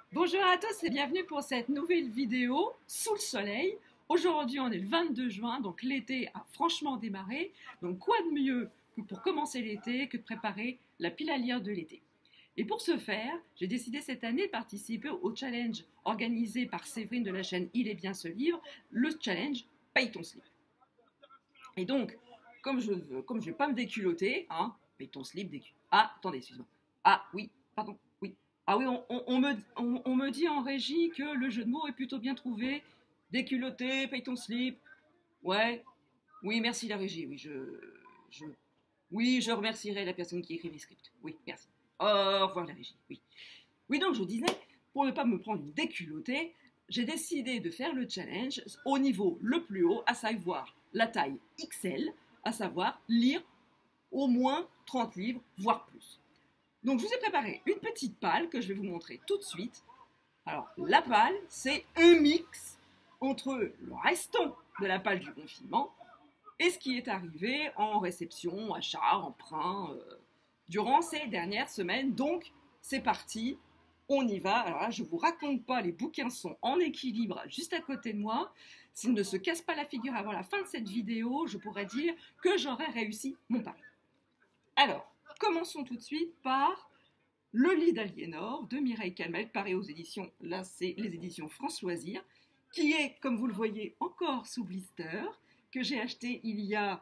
Bonjour à tous et bienvenue pour cette nouvelle vidéo sous le soleil. Aujourd'hui on est le 22 juin, donc l'été a franchement démarré. Donc quoi de mieux que pour commencer l'été que de préparer la pile à lire de l'été. Et pour ce faire, j'ai décidé cette année de participer au challenge organisé par Séverine de la chaîne Il est bien ce livre, le challenge Paye ton slip. Et donc, comme je ne vais pas me déculotter, hein, paye ton slip, Ah, attendez, excuse-moi. Ah oui, pardon, oui. Ah oui, on me dit en régie que le jeu de mots est plutôt bien trouvé. Déculotté, paye ton slip. Ouais, oui, merci la régie. Oui, je remercierai la personne qui écrit les scripts. Oui, merci. Au revoir la régie. Oui. Oui, donc je disais, pour ne pas me prendre une déculottée, j'ai décidé de faire le challenge au niveau le plus haut, à savoir la taille XL, à savoir lire au moins 30 livres, voire plus. Donc je vous ai préparé une petite palle que je vais vous montrer tout de suite. Alors la palle, c'est un mix entre le restant de la palle du confinement et ce qui est arrivé en réception, achat, emprunt durant ces dernières semaines. Donc c'est parti, on y va. Alors là, je ne vous raconte pas, les bouquins sont en équilibre juste à côté de moi. S'ils ne se cassent pas la figure avant la fin de cette vidéo, je pourrais dire que j'aurais réussi mon pari. Alors, commençons tout de suite par Le lit d'Aliénor de Mireille Calmel, paru aux éditions, là c'est les éditions France Loisirs, qui est, comme vous le voyez, encore sous blister, que j'ai acheté il y a...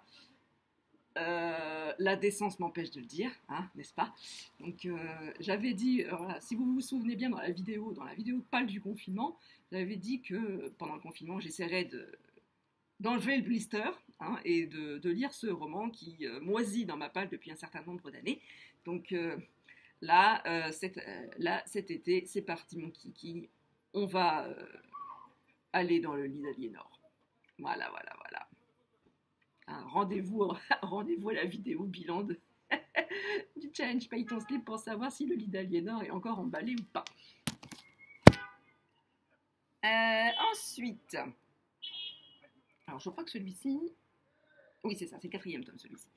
la décence m'empêche de le dire, hein, n'est-ce pas? Donc j'avais dit, voilà, si vous vous souvenez bien dans la vidéo pâle du confinement, j'avais dit que pendant le confinement j'essaierais d'enlever le blister hein, et de lire ce roman qui moisit dans ma palle depuis un certain nombre d'années. Donc là, cet été, c'est parti mon kiki, on va aller dans le lit d'Aliénor. Voilà, voilà, voilà. Rendez-vous à la vidéo bilan du challenge Paye ton slip pour savoir si le lit d'Aliénor est encore emballé ou pas. Ensuite, alors je crois que celui-ci, oui c'est ça, c'est le 4e tome celui-ci.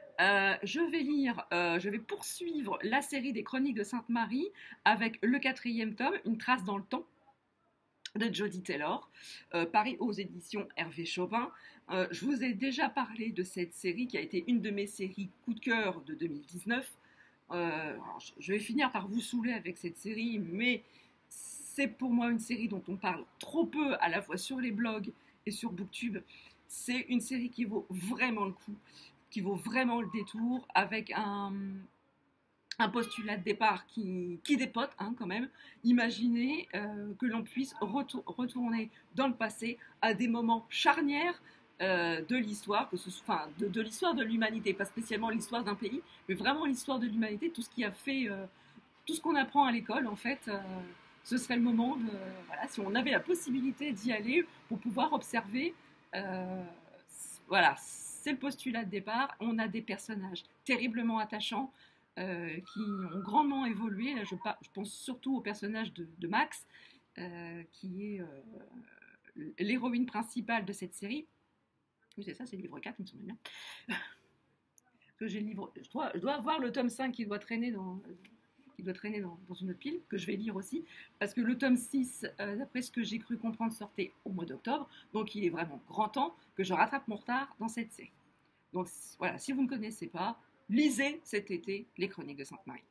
Je vais poursuivre la série des Chroniques de Sainte-Marie avec le 4e tome, Une trace dans le temps, de Jody Taylor, paru aux éditions Hervé Chauvin. Je vous ai déjà parlé de cette série qui a été une de mes séries coup de cœur de 2019. Je vais finir par vous saouler avec cette série, mais c'est pour moi une série dont on parle trop peu à la fois sur les blogs et sur Booktube. C'est une série qui vaut vraiment le coup, qui vaut vraiment le détour, avec un postulat de départ qui dépote hein, quand même. Imaginez que l'on puisse retourner dans le passé à des moments charnières de l'histoire, de l'histoire de l'humanité, pas spécialement l'histoire d'un pays, mais vraiment l'histoire de l'humanité, tout ce qui a fait, tout ce qu'on apprend à l'école en fait. Ce serait le moment, voilà, si on avait la possibilité d'y aller pour pouvoir observer, voilà, c'est le postulat de départ. On a des personnages terriblement attachants, qui ont grandement évolué. Là, je pense surtout au personnage de Max, qui est l'héroïne principale de cette série. Oui, c'est ça, c'est le livre 4, il me semble bien. Que j'ai le livre, je dois avoir le tome 5 qui doit traîner dans une autre pile, que je vais lire aussi, parce que le tome 6, d'après ce que j'ai cru comprendre, sortait au mois d'octobre, donc il est vraiment grand temps que je rattrape mon retard dans cette série. Donc voilà, si vous ne connaissez pas, lisez cet été les Chroniques de Sainte-Marie.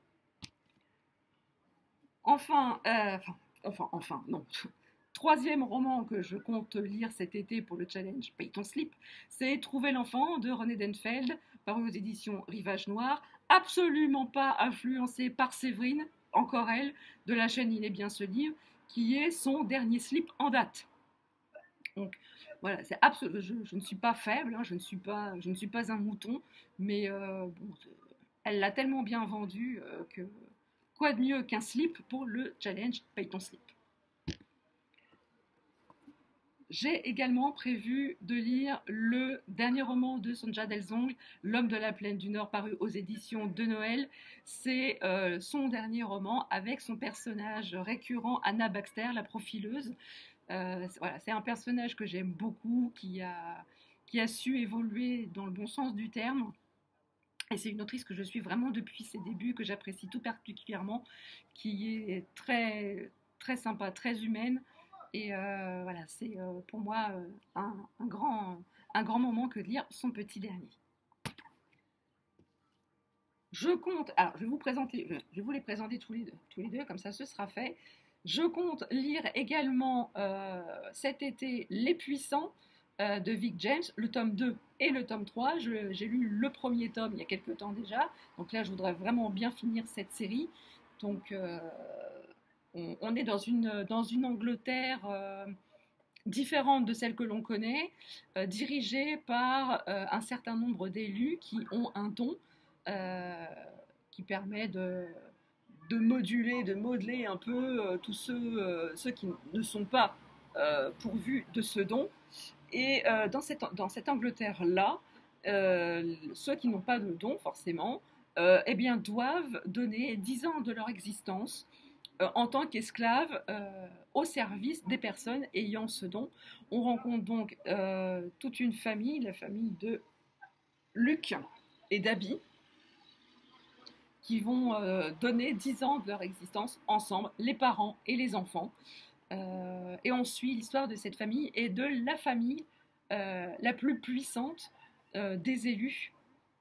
Enfin, non. Troisième roman que je compte lire cet été pour le challenge Paye ton slip, c'est Trouver l'enfant de René Denfeld, paru aux éditions Rivage Noir, absolument pas influencé par Séverine, encore elle, de la chaîne Il est bien ce livre, qui est son dernier slip en date. Donc voilà, je ne suis pas faible, hein, je ne suis pas un mouton, mais bon, elle l'a tellement bien vendu que quoi de mieux qu'un slip pour le challenge Paye ton slip. J'ai également prévu de lire le dernier roman de Sonja Delzong, L'homme de la plaine du Nord, paru aux éditions de Noël. C'est son dernier roman avec son personnage récurrent, Anna Baxter, la profileuse. Voilà, c'est un personnage que j'aime beaucoup, qui a su évoluer dans le bon sens du terme. Et c'est une autrice que je suis vraiment depuis ses débuts, que j'apprécie tout particulièrement, qui est très, très sympa, très humaine. Et voilà, c'est pour moi un grand moment que de lire son petit dernier. Je compte, alors je vais vous les présenter tous les deux, comme ça ce sera fait. Je compte lire également cet été Les Puissants de Vic James, le tome 2 et le tome 3. J'ai lu le premier tome il y a quelques temps déjà, donc là je voudrais vraiment bien finir cette série. Donc on est dans une Angleterre différente de celle que l'on connaît, dirigée par un certain nombre d'élus qui ont un don euh, qui permet de modeler un peu tous ceux qui ne sont pas pourvus de ce don. Et dans cette Angleterre-là, ceux qui n'ont pas de don, forcément, eh bien, doivent donner 10 ans de leur existence en tant qu'esclaves au service des personnes ayant ce don. On rencontre donc toute une famille, la famille de Luc et d'Abby, qui vont donner 10 ans de leur existence ensemble, les parents et les enfants. Et on suit l'histoire de cette famille et de la famille la plus puissante des élus.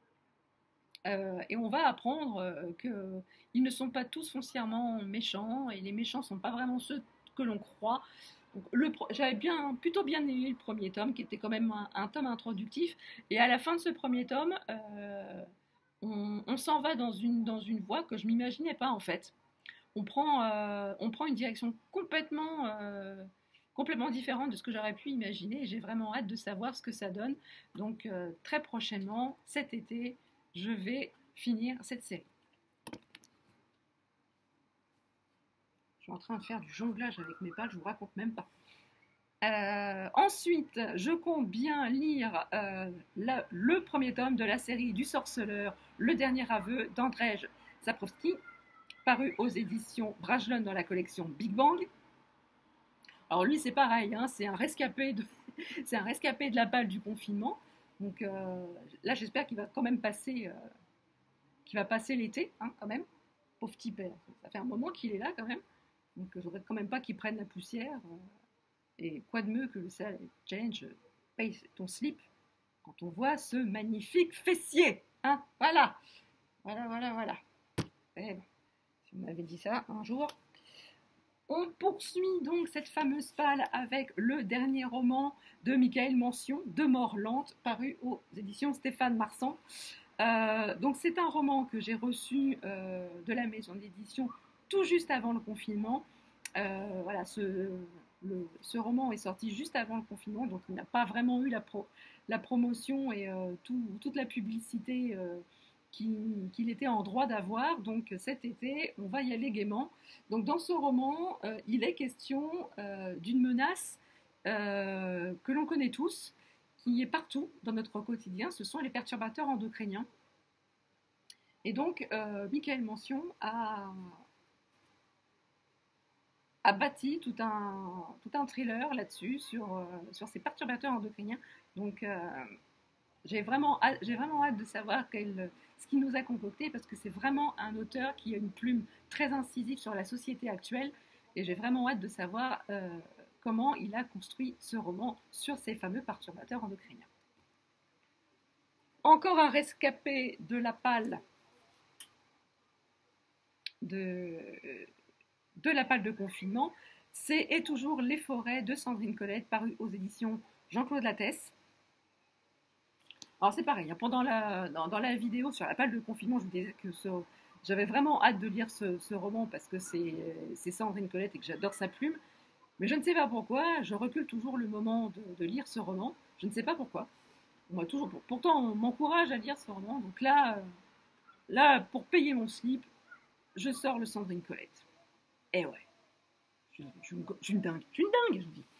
Et on va apprendre qu'ils ne sont pas tous foncièrement méchants, et les méchants ne sont pas vraiment ceux que l'on croit. J'avais plutôt bien aimé le premier tome, qui était quand même un tome introductif. Et à la fin de ce premier tome, on s'en va dans une voie que je ne m'imaginais pas en fait. On prend une direction complètement différente de ce que j'aurais pu imaginer. J'ai vraiment hâte de savoir ce que ça donne. Donc très prochainement, cet été, je vais finir cette série. Je suis en train de faire du jonglage avec mes balles, je vous raconte même pas. Ensuite, je compte bien lire le premier tome de la série du Sorceleur, Le Dernier Aveu d'Andrzej Sapkowski, paru aux éditions Brajlon dans la collection Big Bang. Alors lui, c'est pareil, hein, c'est un rescapé de la balle du confinement. Donc là, j'espère qu'il va quand même passer l'été, hein, quand même. Pauvre type, ça fait un moment qu'il est là quand même. Donc je voudrais quand même pas qu'il prenne la poussière. Et quoi de mieux que le challenge paye ton slip quand on voit ce magnifique fessier, hein, voilà. Eh ben, si on m'avait dit ça un jour. On poursuit donc cette fameuse palle avec le dernier roman de Michael Mention, De mort lente, paru aux éditions Stéphane Marsan. Donc c'est un roman que j'ai reçu de la maison d'édition tout juste avant le confinement. Voilà, ce roman est sorti juste avant le confinement, donc il n'a pas vraiment eu la promotion et toute la publicité qu'il était en droit d'avoir. Donc cet été, on va y aller gaiement. Donc dans ce roman, il est question d'une menace que l'on connaît tous, qui est partout dans notre quotidien, ce sont les perturbateurs endocriniens. Et donc, Michael Mention a bâti tout un thriller là-dessus, sur ces perturbateurs endocriniens. Donc, j'ai vraiment hâte de savoir ce qu'il nous a concocté, parce que c'est vraiment un auteur qui a une plume très incisive sur la société actuelle, et j'ai vraiment hâte de savoir comment il a construit ce roman sur ces fameux perturbateurs endocriniens. Encore un rescapé de la palle de confinement, c'est Et toujours les forêts de Sandrine Colette, paru aux éditions Jean-Claude Lattès. Alors c'est pareil, dans la vidéo sur la palle de confinement, je vous disais que j'avais vraiment hâte de lire ce roman, parce que c'est Sandrine Colette et que j'adore sa plume. Mais je ne sais pas pourquoi, je recule toujours le moment de lire ce roman. Je ne sais pas pourquoi. Moi, pourtant, on m'encourage à lire ce roman. Donc là, pour payer mon slip, je sors le Sandrine Colette. Eh ouais, je suis une dingue, je vous dis.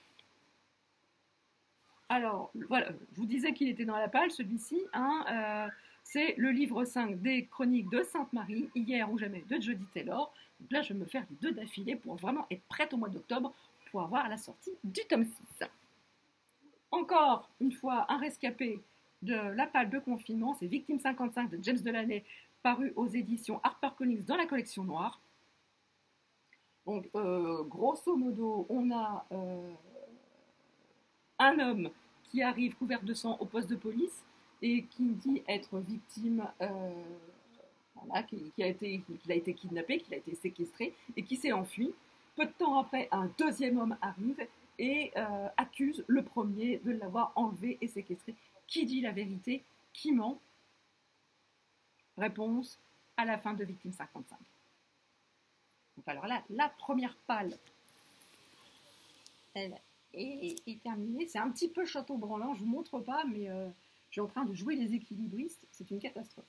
Alors, voilà, je vous disais qu'il était dans la palle, celui-ci. Hein, c'est le livre 5 des Chroniques de Sainte-Marie, Hier ou jamais, de Jodie Taylor. Donc là, je vais me faire les 2 d'affilée pour vraiment être prête au mois d'octobre pour avoir la sortie du tome 6. Encore une fois, un rescapé de la palle de confinement, c'est Victime 55 de James Delaney, paru aux éditions HarperCollins dans la collection noire. Donc, grosso modo, on a un homme qui arrive couvert de sang au poste de police et qui dit être victime, voilà, qu'il a été kidnappé, qu'il a été séquestré et qui s'est enfui. Peu de temps après, un deuxième homme arrive et accuse le premier de l'avoir enlevé et séquestré. Qui dit la vérité? Qui ment? Réponse à la fin de Victime 55. Donc alors là, la première palle, elle est terminée. C'est un petit peu château branlant, je ne vous montre pas, mais je suis en train de jouer les équilibristes. C'est une catastrophe.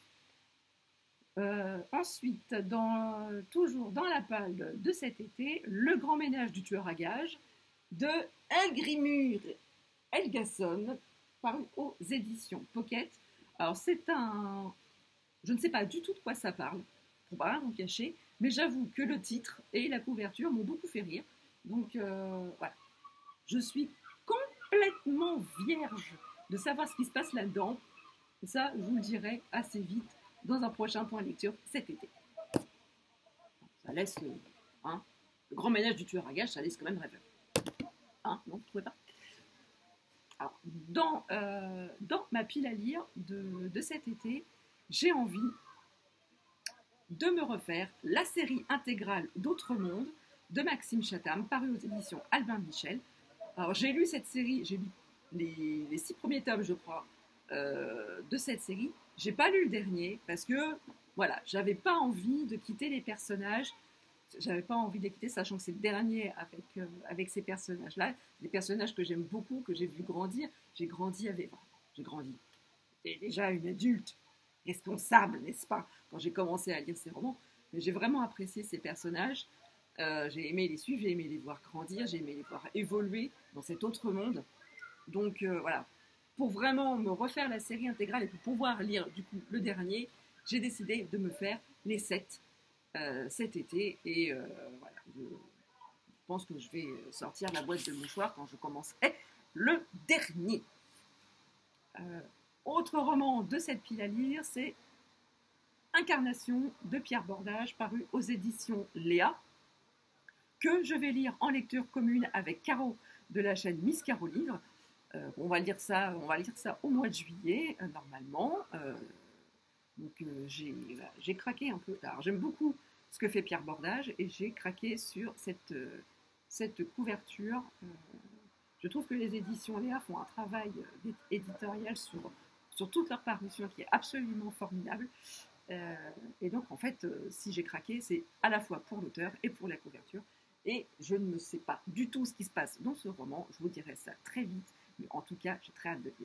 Ensuite, toujours dans la palle de cet été, Le grand ménage du tueur à gages de Ingrimur Helgason, paru aux éditions Pocket. Alors c'est un... Je ne sais pas du tout de quoi ça parle, pour pas rien vous cacher, mais j'avoue que le titre et la couverture m'ont beaucoup fait rire. Donc voilà. Je suis complètement vierge de savoir ce qui se passe là-dedans. Et ça, je vous le dirai assez vite dans un prochain point lecture cet été. Ça laisse le grand ménage du tueur à gages, ça laisse quand même rêveur. Non, vous ne trouvez pas? Alors, dans ma pile à lire de cet été, j'ai envie de me refaire la série intégrale d'Autre Monde de Maxime Chatham, parue aux éditions Albin Michel. Alors j'ai lu cette série, j'ai lu les 6 premiers tomes, je crois, de cette série. J'ai pas lu le dernier parce que, voilà, j'avais pas envie de quitter les personnages. J'avais pas envie de les quitter, sachant que c'est le dernier avec ces personnages-là. Des personnages que j'aime beaucoup, que j'ai vu grandir. J'ai grandi. J'étais déjà une adulte responsable, n'est-ce pas, quand j'ai commencé à lire ces romans. Mais j'ai vraiment apprécié ces personnages. J'ai aimé les suivre, j'ai aimé les voir grandir, j'ai aimé les voir évoluer dans cet autre monde. Donc voilà, pour vraiment me refaire la série intégrale et pour pouvoir lire du coup le dernier, j'ai décidé de me faire les 7 cet été. Et voilà, je pense que je vais sortir la boîte de mouchoirs quand je commencerai le dernier. Autre roman de cette pile à lire, c'est Incarnation de Pierre Bordage, paru aux éditions Léa, que je vais lire en lecture commune avec Caro de la chaîne Miss Caro Livre. On va lire ça au mois de juillet, normalement. Donc j'ai craqué un peu. Alors j'aime beaucoup ce que fait Pierre Bordage et j'ai craqué sur cette couverture. Je trouve que les éditions Léa font un travail éditorial sur toute leur parution qui est absolument formidable. Et donc en fait, si j'ai craqué, c'est à la fois pour l'auteur et pour la couverture. Et je ne sais pas du tout ce qui se passe dans ce roman. Je vous dirai ça très vite. Mais en tout cas, j'ai très hâte de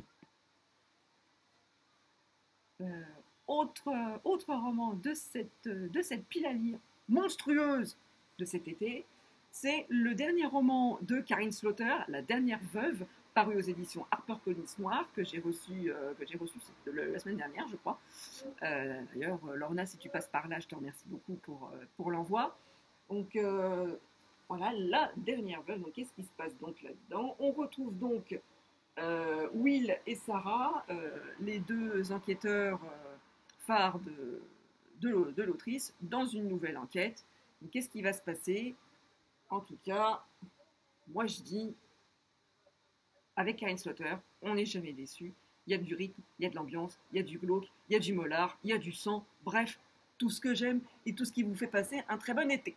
lire. Autre roman de cette pile à lire monstrueuse de cet été, c'est le dernier roman de Karin Slaughter, La dernière veuve, paru aux éditions HarperCollins Noir, que j'ai reçu la semaine dernière, je crois. D'ailleurs, Lorna, si tu passes par là, je te remercie beaucoup pour l'envoi. Donc voilà, la dernière veuve. Donc, qu'est-ce qui se passe donc là-dedans? On retrouve donc Will et Sarah, les deux enquêteurs phares de l'autrice, dans une nouvelle enquête. Donc, qu'est-ce qui va se passer? En tout cas, moi je dis, avec Karin Slaughter, on n'est jamais déçu. Il y a du rythme, il y a de l'ambiance, il y a du glauque, il y a du molar, il y a du sang. Bref, tout ce que j'aime et tout ce qui vous fait passer un très bon été.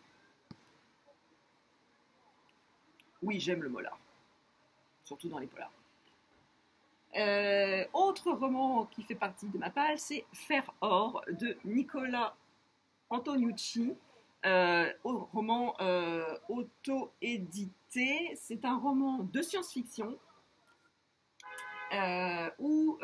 Oui, j'aime le molar, surtout dans les polars. Autre roman qui fait partie de ma palle, c'est Fer Or de Nicola Antoniucci, roman auto-édité. C'est un roman de science-fiction où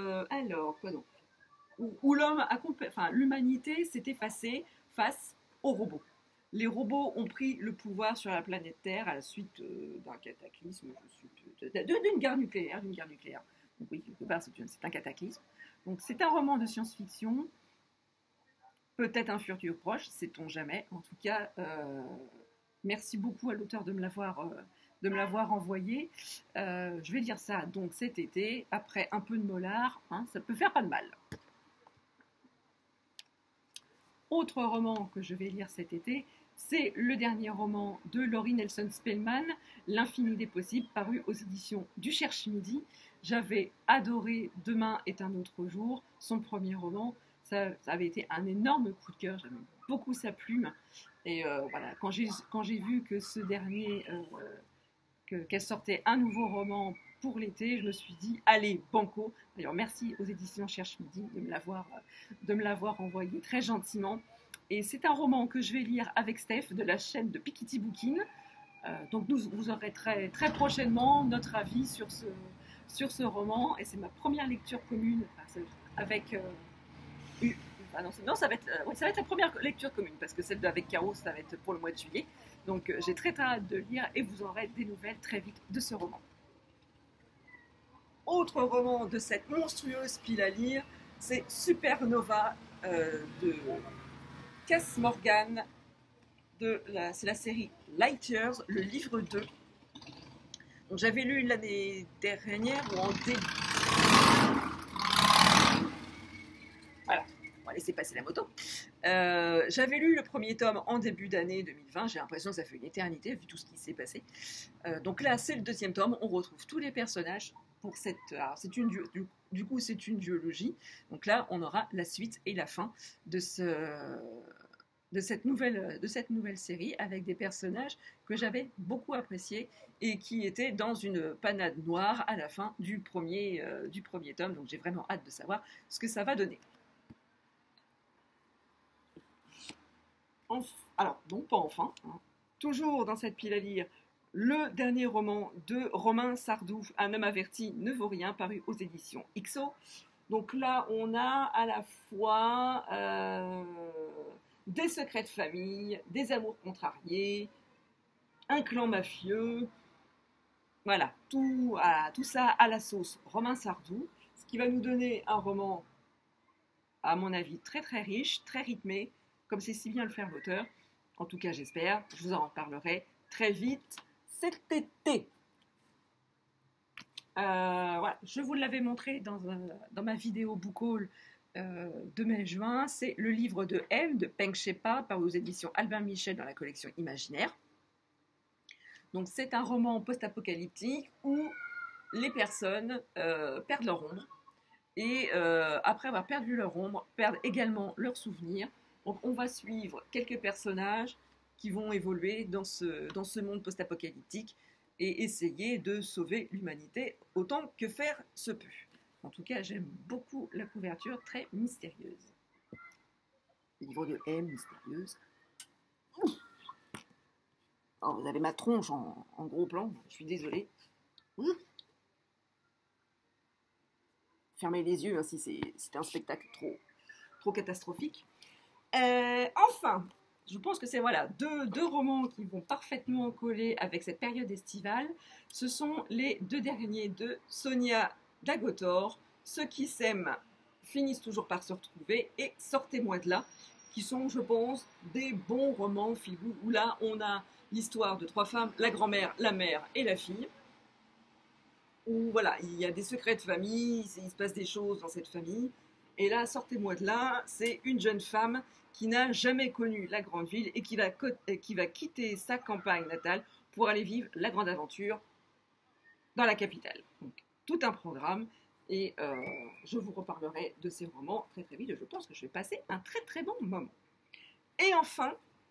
l'humanité s'est effacée face aux robots. Les robots ont pris le pouvoir sur la planète Terre à la suite d'un cataclysme, d'une guerre nucléaire. Donc oui, quelque part, c'est un cataclysme. Donc c'est un roman de science-fiction, peut-être un futur proche, sait-on jamais. En tout cas, merci beaucoup à l'auteur de me l'avoir envoyé. Je vais lire ça donc cet été, après un peu de molar, ça peut faire pas de mal. Autre roman que je vais lire cet été, C'est le dernier roman de Laurie Nelson Spellman, L'infini des possibles, paru aux éditions du Cherche-Midi. J'avais adoré Demain est un autre jour, son premier roman. Ça avait été un énorme coup de cœur, j'aimais beaucoup sa plume. Et voilà, quand j'ai vu que ce dernier, qu'elle sortait un nouveau roman pour l'été, je me suis dit, allez, banco. D'ailleurs, merci aux éditions Cherche-Midi de me l'avoir envoyé très gentiment. Et c'est un roman que je vais lire avec Steph de la chaîne de Piketty Bookin. Donc vous aurez très, très prochainement notre avis sur ce roman. Et c'est ma première lecture commune avec... non, ça va être la première lecture commune, parce que celle avec Caro, ça va être pour le mois de juillet. Donc j'ai très très hâte de lire et vous aurez des nouvelles très vite de ce roman. Autre roman de cette monstrueuse pile à lire, c'est Supernova de Cass Morgan. C'est la série Light Years, le livre 2. Donc j'avais lu l'année dernière ou en début. Voilà, on va laisser passer la moto. J'avais lu le premier tome en début d'année 2020. J'ai l'impression que ça fait une éternité vu tout ce qui s'est passé. Donc là, c'est le deuxième tome. On retrouve tous les personnages pour cette. Alors, du coup, c'est une duologie. Donc là, on aura la suite et la fin de cette nouvelle série avec des personnages que j'avais beaucoup appréciés et qui étaient dans une panade noire à la fin du premier tome. Donc j'ai vraiment hâte de savoir ce que ça va donner. Alors, non, pas enfin. Hein. Toujours dans cette pile à lire, le dernier roman de Romain Sardou, Un homme averti ne vaut rien, paru aux éditions XO. Donc là, on a à la fois des secrets de famille, des amours contrariés, un clan mafieux. Voilà, tout ça à la sauce Romain Sardou, ce qui va nous donner un roman, à mon avis, très très riche, très rythmé, comme c'est si bien le faire l'auteur. En tout cas, j'espère. Je vous en reparlerai très vite cet été. Voilà, je vous l'avais montré dans ma vidéo book haul de mai-juin. C'est le livre de M de Peng Shepa, paru aux éditions Albin Michel dans la collection Imaginaire. Donc c'est un roman post-apocalyptique où les personnes perdent leur ombre et après avoir perdu leur ombre, perdent également leurs souvenirs. Donc on va suivre quelques personnages qui vont évoluer dans ce monde post-apocalyptique et essayer de sauver l'humanité autant que faire se peut. En tout cas, j'aime beaucoup la couverture, très mystérieuse. Livre de M, mystérieuse. Oh, vous avez ma tronche en gros plan, je suis désolée. Fermez les yeux hein, si c'est un spectacle trop catastrophique. Enfin, je pense que c'est voilà, deux romans qui vont parfaitement coller avec cette période estivale. Ce sont les deux derniers de Sonia Dagotor, Ceux qui s'aiment finissent toujours par se retrouver et Sortez-moi de là, qui sont, je pense, des bons romans feel-good où là, on a l'histoire de trois femmes, la grand-mère, la mère et la fille. Où voilà, il y a des secrets de famille, il se passe des choses dans cette famille. Et là, Sortez-moi de là, c'est une jeune femme qui n'a jamais connu la grande ville et qui va quitter sa campagne natale pour aller vivre la grande aventure dans la capitale. Donc, tout un programme et je vous reparlerai de ces romans très très vite. Je pense que je vais passer un très très bon moment. Et enfin,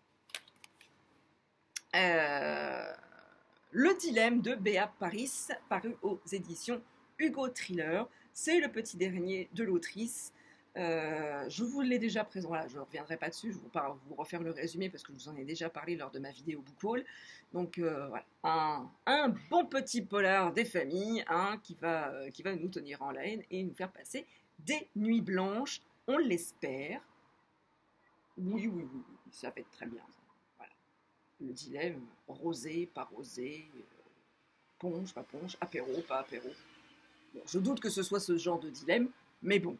Le dilemme de Béa Paris, paru aux éditions Hugo Thriller. C'est le petit dernier de l'autrice. Je vous l'ai déjà présenté, voilà, je ne reviendrai pas dessus, je vais pas vous refaire le résumé parce que je vous en ai déjà parlé lors de ma vidéo book haul. Donc voilà, un bon petit polar des familles hein, qui va nous tenir en laine et nous faire passer des nuits blanches, on l'espère. Oui, ça va être très bien. Voilà. Le dilemme, rosé, pas rosé, ponche, pas ponche, apéro, pas apéro. Bon, je doute que ce soit ce genre de dilemme, mais bon.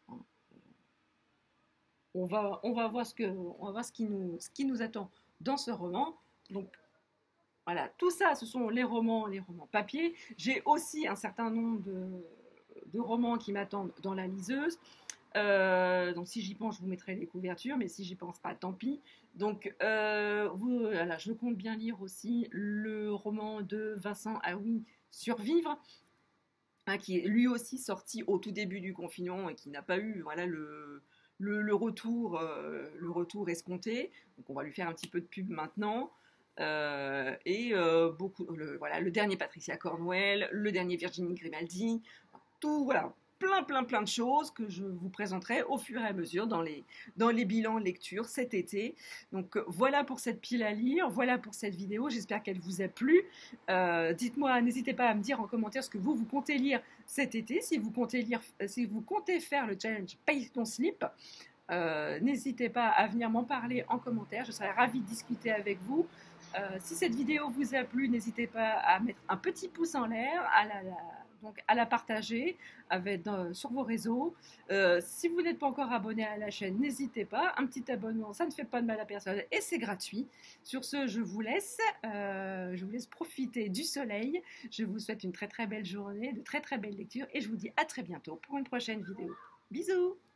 On va voir ce qui nous attend dans ce roman. Donc voilà, tout ça, ce sont les romans papier. J'ai aussi un certain nombre de romans qui m'attendent dans la liseuse. Donc si j'y pense, je vous mettrai les couvertures, mais si j'y pense pas, tant pis. Donc voilà, je compte bien lire aussi le roman de Vincent Aoui, Survivre, hein, qui est lui aussi sorti au tout début du confinement et qui n'a pas eu voilà, le retour escompté. Donc on va lui faire un petit peu de pub maintenant. Beaucoup, voilà, le dernier Patricia Cornwell, le dernier Virginie Grimaldi, tout, voilà, plein de choses que je vous présenterai au fur et à mesure dans les bilans lecture cet été. Donc voilà pour cette pile à lire, voilà pour cette vidéo, j'espère qu'elle vous a plu. Dites-moi, n'hésitez pas à me dire en commentaire ce que vous comptez lire cet été, si vous comptez faire le challenge Paye ton slip. N'hésitez pas à venir m'en parler en commentaire, je serais ravie de discuter avec vous. Si cette vidéo vous a plu, n'hésitez pas à mettre un petit pouce en l'air, donc à la partager sur vos réseaux. Si vous n'êtes pas encore abonné à la chaîne, n'hésitez pas. Un petit abonnement, ça ne fait pas de mal à personne et c'est gratuit. Sur ce, je vous laisse profiter du soleil. Je vous souhaite une très belle journée, de très belles lectures et je vous dis à très bientôt pour une prochaine vidéo. Bisous!